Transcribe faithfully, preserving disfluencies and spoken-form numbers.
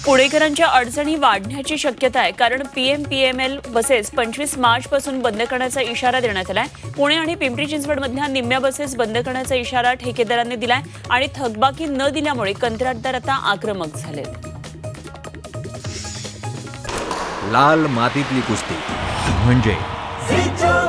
पुणेकरांच्या अडचणी वाढण्याची शक्यता आहे, कारण पीएम पीएमएल बसेस पंचवीस मार्च पासून बंद करण्याचा इशारा देण्यात आलाय। पुणे आणि पिंपरी चिंचवडमधल्या निम्म्या बसेस बंद करण्याचा इशारा ठेकेदारांनी दिलाय आणि थकबाकी न दिल्यामुळे कंत्राटदार आता आक्रमक झालेत। लाल मातीतली कुस्ती म्हणजे